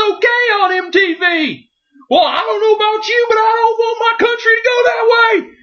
okay on MTV. Well, I don't know about you, but I don't want my country to go that way.